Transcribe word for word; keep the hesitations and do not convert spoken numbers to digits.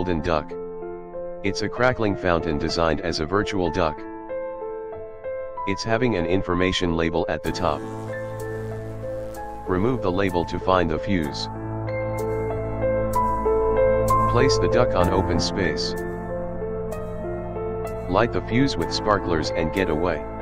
golden duck. It's a crackling fountain designed as a virtual duck. It's having an information label at the top. Remove the label to find the fuse. Place the duck on open space. Light the fuse with sparklers and get away.